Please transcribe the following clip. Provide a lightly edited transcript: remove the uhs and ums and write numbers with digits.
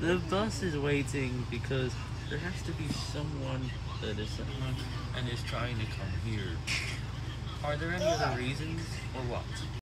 The bus is waiting because there has to be someone that is someone and is trying to come here. Are there any other reasons, or what?